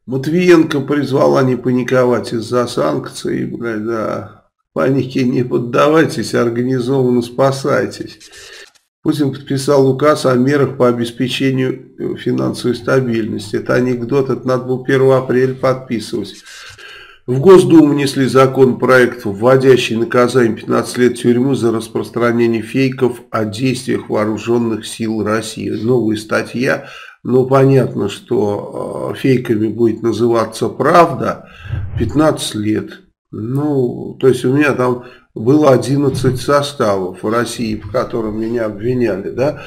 Матвиенко призвала не паниковать из-за санкций, блядь, да. Паники не поддавайтесь, организованно спасайтесь. Путин подписал указ о мерах по обеспечению финансовой стабильности. Это анекдот, это надо было 1 апреля подписывать. В Госдуму внесли законопроект, вводящий наказание 15 лет тюрьмы за распространение фейков о действиях вооруженных сил России. Новая статья, но понятно, что фейками будет называться правда, 15 лет. Ну, то есть у меня там было 11 составов в России, в котором меня обвиняли, да,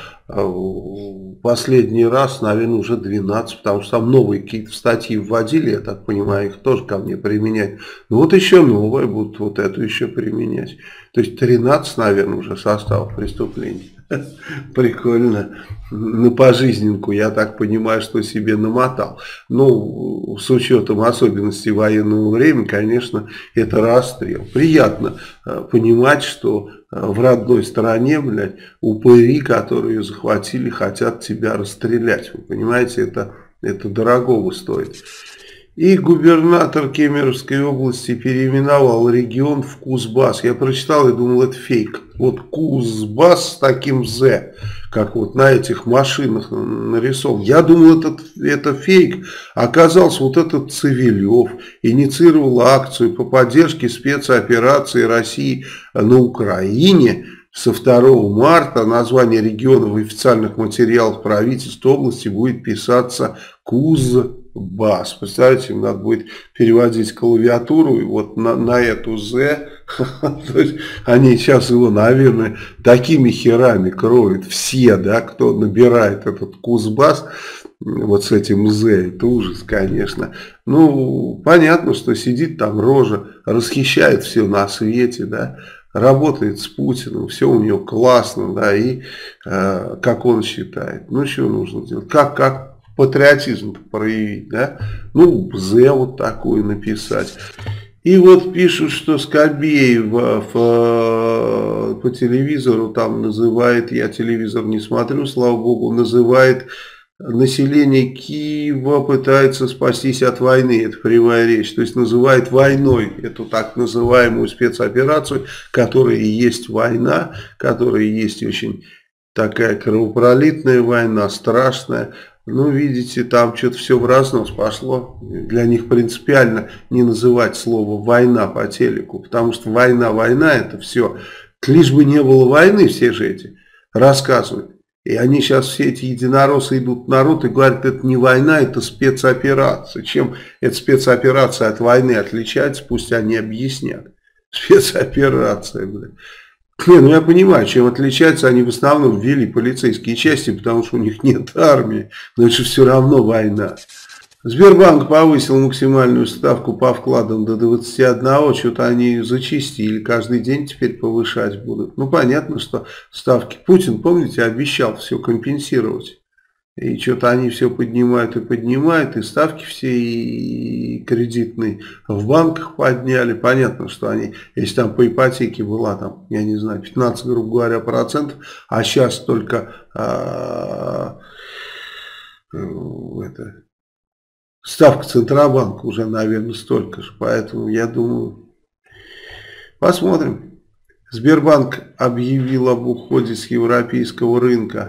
последний раз, наверное, уже 12, потому что там новые какие-то статьи вводили, я так понимаю, их тоже ко мне применять. Ну вот еще новые будут вот эту еще применять. То есть 13, наверное, уже составов преступлений. Прикольно. На пожизненку, я так понимаю, что себе намотал. Ну, с учетом особенностей военного времени, конечно, это расстрел. Приятно понимать, что в родной стране, блядь, упыри, которые ее захватили, хотят тебя расстрелять. Вы понимаете, это дорогого стоит. И губернатор Кемеровской области переименовал регион в Кузбасс. Я прочитал и думал, это фейк. Вот Кузбасс с таким «З», как вот на этих машинах нарисован. Я думал, это фейк. Оказалось, вот этот Цивилев инициировал акцию по поддержке спецоперации России на Украине. Со 2 марта название региона в официальных материалах правительства области будет писаться Кузбасс. Представляете, им надо будет переводить клавиатуру и вот на эту «З». То есть они сейчас его, наверное, такими херами кроют все, да, кто набирает этот Кузбасс вот с этим «З». Это ужас, конечно. Ну, понятно, что сидит там рожа, расхищает все на свете, да. Работает с Путиным, все у него классно, да, и как он считает. Ну, что нужно делать? Как патриотизм проявить, да? Ну, «З» вот такую написать. И вот пишут, что Скобеев по телевизору там называет, я телевизор не смотрю, слава богу, называет население Киева пытается спастись от войны, это прямая речь, то есть называет войной эту так называемую спецоперацию, которая и есть война, которая и есть очень такая кровопролитная война, страшная. Ну, видите, там что-то все в разнос пошло. Для них принципиально не называть слово «война» по телеку, потому что война, это все. Лишь бы не было войны, все же эти рассказывают. И они сейчас, все эти единороссы, идут в народ и говорят, это не война, это спецоперация. Чем эта спецоперация от войны отличается, пусть они объяснят. Спецоперация, блядь. Не, ну я понимаю, чем отличается, они в основном ввели полицейские части, потому что у них нет армии, но это же все равно война. Сбербанк повысил максимальную ставку по вкладам до 21, что-то они зачистили, каждый день теперь повышать будут. Ну понятно, что ставки. Путин, помните, обещал все компенсировать. И что-то они все поднимают, и ставки все и кредитные в банках подняли. Понятно, что они, если там по ипотеке была, там, я не знаю, 15, грубо говоря, процентов, а сейчас только ставка Центробанка уже, наверное, столько же. Поэтому я думаю, посмотрим. Сбербанк объявил об уходе с европейского рынка.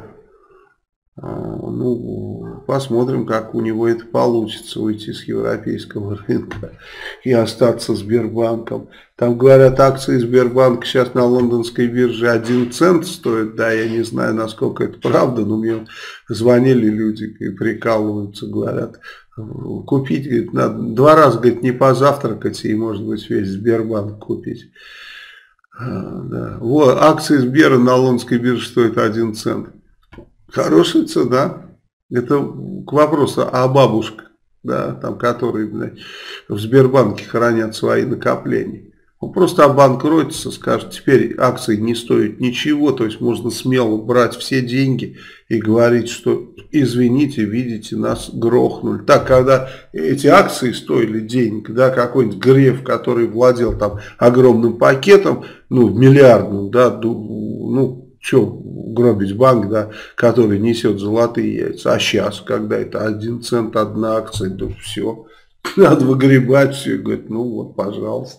Ну, посмотрим, как у него это получится, уйти с европейского рынка и остаться Сбербанком. Там, говорят, акции Сбербанка сейчас на лондонской бирже 1 цент стоят. Да, я не знаю, насколько это правда, но мне звонили люди и прикалываются, говорят, купить, говорит, надо 2 раза, говорит, не позавтракать и, может быть, весь Сбербанк купить. Да. Вот, акции Сбера на лондонской бирже стоят 1 цент. Хорошая цена. Это к вопросу о бабушках, да, там, которые, блядь, в Сбербанке хранят свои накопления. Он просто обанкротится, скажет, теперь акции не стоят ничего, то есть можно смело брать все деньги и говорить, что извините, видите, нас грохнули. Так, когда эти акции стоили денег, да, какой-нибудь Греф, который владел там огромным пакетом, ну, миллиардным, да, ну, Что гробить банк, да, который несет золотые яйца? А сейчас, когда это 1 цент, 1 акция, да все, надо выгребать все. Говорит, ну вот, пожалуйста.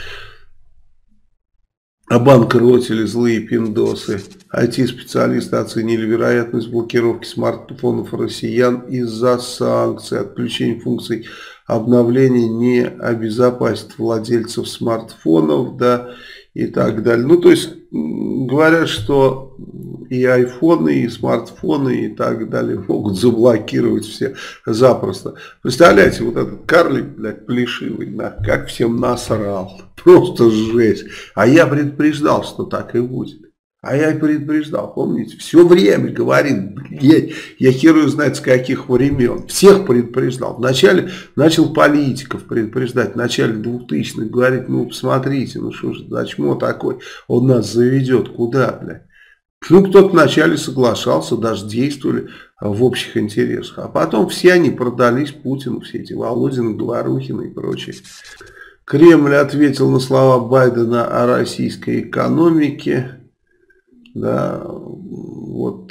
Обанкротили злые пиндосы. IT-специалисты оценили вероятность блокировки смартфонов россиян из-за санкций. Отключение функций обновления не обезопасит владельцев смартфонов, да, и так далее. Ну, то есть, говорят, что и айфоны, и смартфоны, и так далее могут заблокировать все запросто. Представляете, вот этот карлик, блядь, плешивый, да, как всем насрал. Просто жесть. А я предупреждал, что так и будет. А я и предупреждал, помните? Все время говорит, блядь, я хер его знает с каких времен. Всех предупреждал. Вначале начал политиков предупреждать, в начале 2000-х говорить, ну посмотрите, ну что же, зачем такой, он нас заведет, куда, блядь. Ну, кто-то вначале соглашался, даже действовали в общих интересах. А потом все они продались Путину, все эти Володины, Говорухины и прочие. Кремль ответил на слова Байдена о российской экономике. Да, вот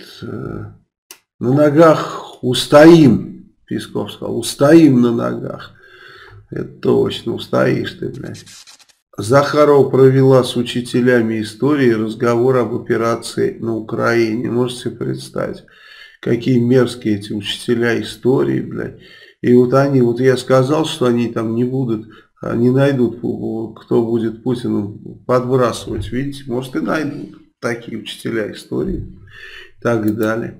на ногах устоим, Песков сказал, устоим на ногах. Это точно, устоишь ты, блядь. Захарова провела с учителями истории разговор об операции на Украине. Можете себе представить, какие мерзкие эти учителя истории, блядь. И вот они, вот я сказал, что они там не будут, не найдут, кто будет Путину подбрасывать. Видите, может и найдут такие учителя истории и так далее.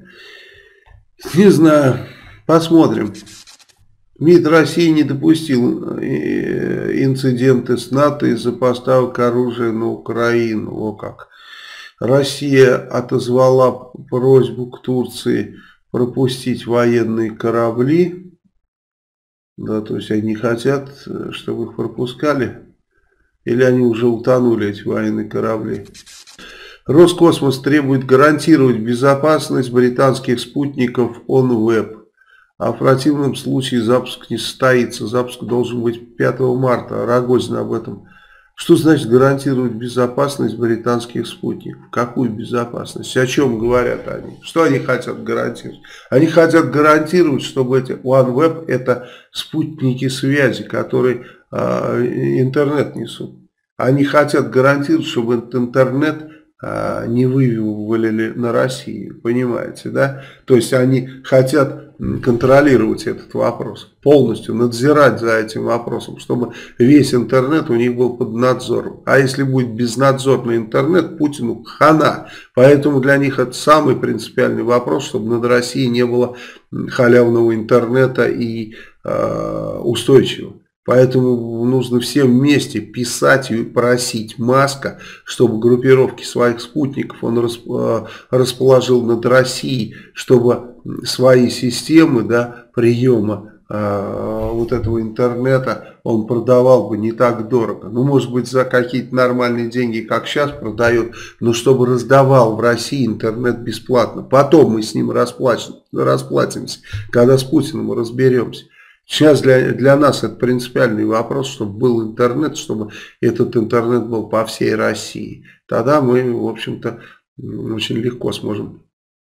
Не знаю, посмотрим. МИД России не допустил инциденты с НАТО из-за поставок оружия на Украину. О как. Россия отозвала просьбу к Турции пропустить военные корабли. Да, то есть они хотят, чтобы их пропускали. Или они уже утонули, эти военные корабли. Роскосмос требует гарантировать безопасность британских спутников OneWeb. А в противном случае запуск не состоится. Запуск должен быть 5 марта. Рогозин об этом. Что значит гарантировать безопасность британских спутников? Какую безопасность? О чем говорят они? Что они хотят гарантировать? Они хотят гарантировать, чтобы эти OneWeb это спутники связи, которые интернет несут. Они хотят гарантировать, чтобы этот интернет не вывалили на Россию, понимаете, да? То есть они хотят контролировать этот вопрос, полностью надзирать за этим вопросом, чтобы весь интернет у них был под надзором. А если будет безнадзорный интернет, Путину хана. Поэтому для них это самый принципиальный вопрос, чтобы над Россией не было халявного интернета и устойчивого. Поэтому нужно всем вместе писать и просить Маска, чтобы группировки своих спутников он расположил над Россией, чтобы свои системы, да, приема вот этого интернета он продавал бы не так дорого. Ну, может быть, за какие-то нормальные деньги, как сейчас продает, но чтобы раздавал в России интернет бесплатно. Потом мы с ним расплатимся, когда с Путиным разберемся. Сейчас для нас это принципиальный вопрос, чтобы был интернет, чтобы этот интернет был по всей России. Тогда мы, в общем-то, очень легко сможем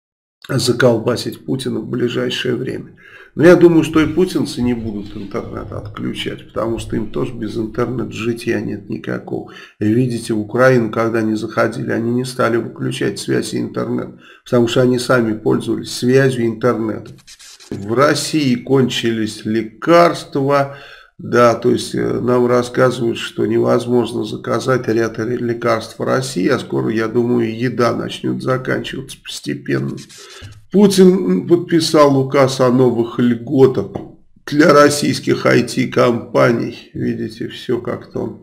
заколбасить Путина в ближайшее время. Но я думаю, что и путинцы не будут интернет отключать, потому что им тоже без интернета житья нет никакого. И видите, в Украину, когда они заходили, они не стали выключать связь и интернет, потому что они сами пользовались связью и интернетом. В России кончились лекарства, да, то есть нам рассказывают, что невозможно заказать ряд лекарств в России, а скоро, я думаю, еда начнет заканчиваться постепенно. Путин подписал указ о новых льготах для российских IT-компаний. Видите, все как-то он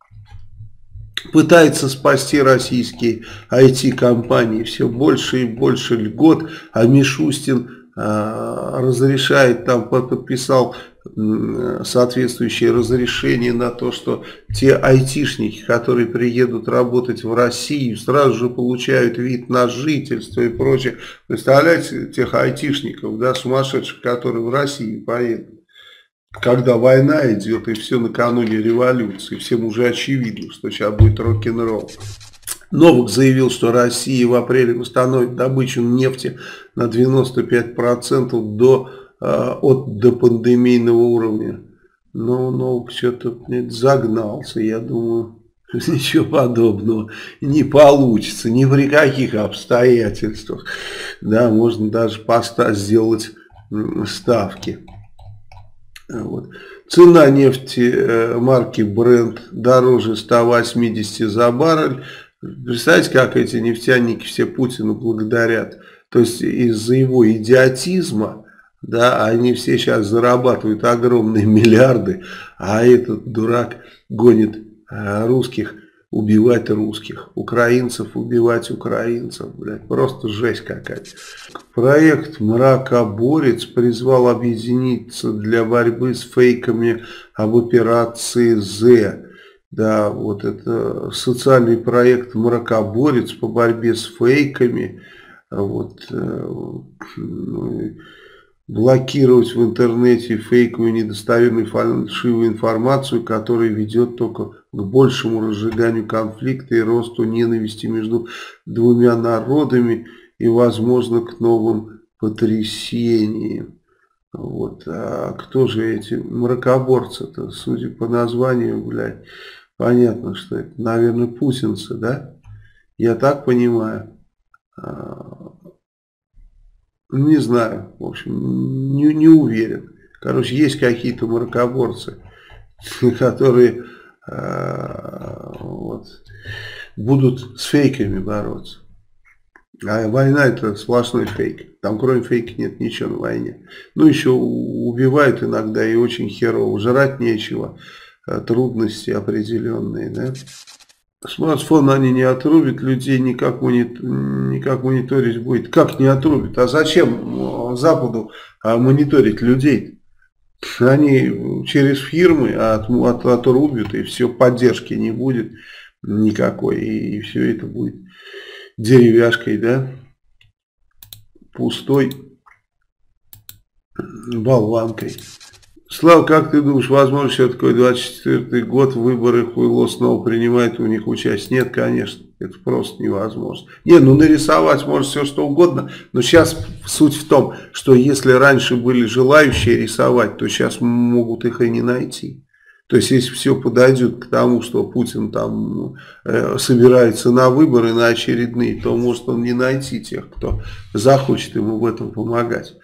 пытается спасти российские IT-компании. Все больше и больше льгот, а Мишустин разрешает, там подписал соответствующее разрешение на то, что те айтишники, которые приедут работать в Россию, сразу же получают вид на жительство и прочее. Представляете, тех айтишников, да, сумасшедших, которые в Россию поедут, когда война идет и все накануне революции, всем уже очевидно, что сейчас будет рок-н-ролл. Новак заявил, что Россия в апреле восстановит добычу нефти на 95% от допандемийного уровня. Но Новак что-то загнался, я думаю, ничего подобного не получится, ни при каких обстоятельствах. Да, можно даже сделать ставки. Вот. Цена нефти марки Brent дороже 180 за баррель. Представляете, как эти нефтяники все Путину благодарят. То есть из-за его идиотизма, да, они все сейчас зарабатывают огромные миллиарды, а этот дурак гонит русских убивать русских, украинцев убивать украинцев. Блядь, просто жесть какая-то. Проект «Мракоборец» призвал объединиться для борьбы с фейками об операции «З». Да, вот это социальный проект «Мракоборец» по борьбе с фейками. Вот, блокировать в интернете фейковую, недостоверную, фальшивую информацию, которая ведет только к большему разжиганию конфликта и росту ненависти между двумя народами и, возможно, к новым потрясениям. Вот. А кто же эти мракоборцы-то? Судя по названию, блядь, понятно, что это, наверное, путинцы, да? Я так понимаю. Не знаю, в общем, не уверен. Короче, есть какие-то мракоборцы, которые вот, будут с фейками бороться. А война — это сплошной фейк. Там кроме фейка нет ничего на войне. Ну, еще убивают иногда и очень херово. Жрать нечего. Трудности определенные, да. Смартфон они не отрубят, людей никак мониторить будет. Как не отрубят? А зачем Западу мониторить людей? Они через фирмы отрубят, и все, поддержки не будет никакой. И все это будет деревяшкой, да, пустой болванкой. Слава, как ты думаешь, возможно, что такой 24-й год, выборы хуйло снова принимает у них участие? Нет, конечно, это просто невозможно. Не, ну нарисовать может все что угодно, но сейчас суть в том, что если раньше были желающие рисовать, то сейчас могут их и не найти. То есть, если все подойдет к тому, что Путин там собирается на выборы, на очередные, то может он не найти тех, кто захочет ему в этом помогать.